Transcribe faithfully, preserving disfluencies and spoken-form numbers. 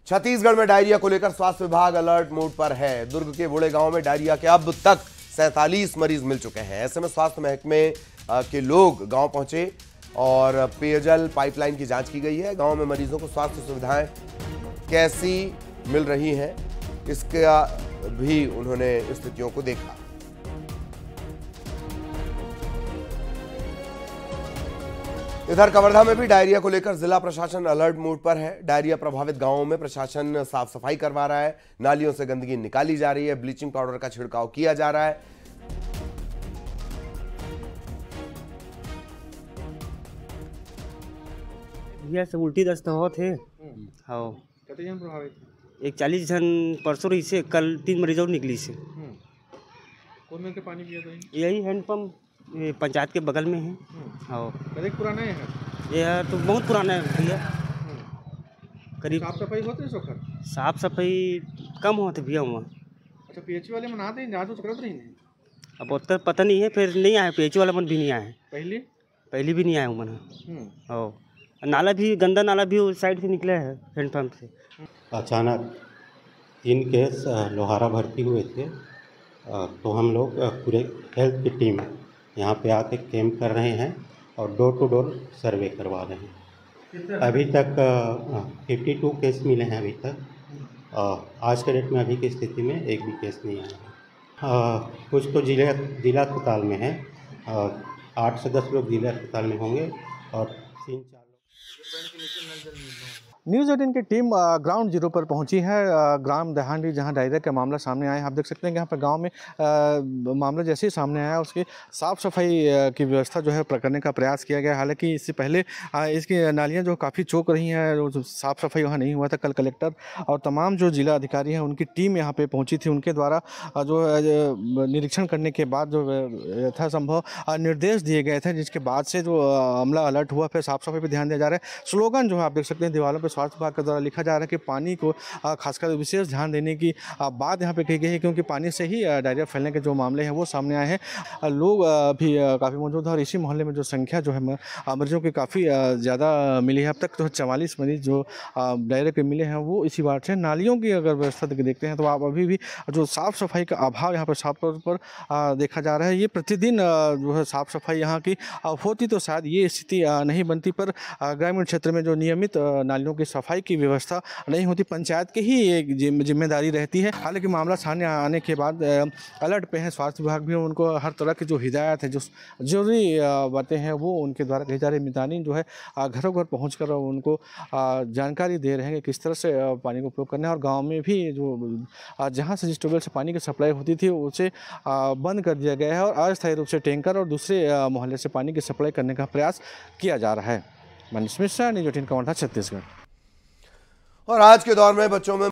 छत्तीसगढ़ में डायरिया को लेकर स्वास्थ्य विभाग अलर्ट मोड पर है। दुर्ग के बूढ़े गांव में डायरिया के अब तक सैंतालीस मरीज मिल चुके हैं। ऐसे में स्वास्थ्य महकमे के लोग गांव पहुंचे और पेयजल पाइपलाइन की जांच की गई है। गांव में मरीजों को स्वास्थ्य सुविधाएं कैसी मिल रही हैं, इसका भी उन्होंने स्थितियों को देखा। इधर कवर्धा में भी डायरिया को लेकर जिला प्रशासन अलर्ट मोड पर है। डायरिया प्रभावित गांवों में प्रशासन साफ सफाई करवा रहा है, नालियों से गंदगी निकाली जा रही है, ब्लीचिंग पाउडर का छिड़काव किया जा रहा है। भैया सब उल्टी दस्त होत है। हाँ, कितने जन प्रभावित? एक चालीस जन परसों रही से, कल तीन मरीजों निकली से। कौन में के पानी पिया था? यही हैंडपम्प पंचायत के बगल में है। हाँ, करीब पुराना है यह तो बहुत पुराना है भैया। करीब साफ सफाई होती है सोखर? साफ सफाई कम होती भैया वहाँ। अच्छा, पीएचसी वाले मनाते हैं, जांच तो करते रही नहीं? अब उत्तर पता नहीं है, फिर नहीं आए पीएचसी वाला मन भी नहीं आए। पहले पहले भी नहीं आए मन। हाँ, नाला भी गंदा नाला भी उस साइड से निकला है हैंडपम्प से। अचानक तीन केस लोहारा भर्ती हुए थे, तो हम लोग पूरे हेल्थ की टीम यहाँ पे आके कैंप कर रहे हैं और डोर टू डोर सर्वे करवा रहे हैं। अभी तक बावन केस मिले हैं अभी तक। आज के डेट में अभी की स्थिति में एक भी केस नहीं आया। कुछ तो जिला जिला अस्पताल में है, आठ से दस लोग जिला अस्पताल में होंगे और तीन चार न्यूज़ एटीन की टीम ग्राउंड जीरो पर पहुंची है, ग्राम दहांडी, जहां डायरिया का मामला सामने आया है। आप देख सकते हैं कि यहाँ पर गांव में आ, मामला जैसे ही सामने आया उसकी साफ़ सफाई की व्यवस्था जो है करने का प्रयास किया गया। हालांकि इससे पहले आ, इसकी नालियां जो काफ़ी चौक रही हैं, जो साफ़ सफाई वहाँ नहीं हुआ था। कल कलेक्टर और तमाम जो जिला अधिकारी हैं उनकी टीम यहाँ पर पहुँची थी। उनके द्वारा जो निरीक्षण करने के बाद जो यथासंभव निर्देश दिए गए थे, जिसके बाद से जो अमला अलर्ट हुआ, फिर साफ़ सफाई पर ध्यान दिया जा रहा है। स्लोगन जो है आप देख सकते हैं दीवारों पर स्वास्थ्य विभाग के द्वारा लिखा जा रहा है कि पानी को खासकर विशेष ध्यान देने की बात यहाँ पे कही गई है, क्योंकि पानी से ही डायरिया फैलने के जो मामले हैं वो सामने आए हैं। लोग भी काफ़ी मौजूद हैं और इसी मोहल्ले में जो संख्या जो है मरीजों की काफ़ी ज़्यादा मिली है। अब तक जो चवालीस मरीज जो डायरिया के मिले हैं वो इसी बात से। नालियों की अगर व्यवस्था देखते हैं तो आप अभी भी जो साफ़ सफाई का अभाव यहाँ पर साफ तौर पर देखा जा रहा है। ये प्रतिदिन जो है साफ़ सफाई यहाँ की होती तो शायद ये स्थिति नहीं बनती, पर ग्रामीण क्षेत्र में जो नियमित नालियों की सफाई की व्यवस्था नहीं होती, पंचायत की ही एक जिम्मेदारी रहती है। हालांकि मामला सामने आने के बाद अलर्ट पे है स्वास्थ्य विभाग भी। उनको हर तरह की जो हिदायत है, जो जरूरी बातें हैं वो उनके द्वारा कही जा रही। मितानी जो है घरों घर पहुँच कर उनको जानकारी दे रहे हैं कि किस तरह से पानी का उपयोग करना है। और गाँव में भी जो जहाँ से जिस ट्यूबवेल से पानी की सप्लाई होती थी उसे बंद कर दिया गया है और अस्थायी रूप से टैंकर और दूसरे मोहल्ले से पानी की सप्लाई करने का प्रयास किया जा रहा है। Manish Mishra, news eighteen Kawardha, Chhattisgarh. और आज के दौर में बच्चों में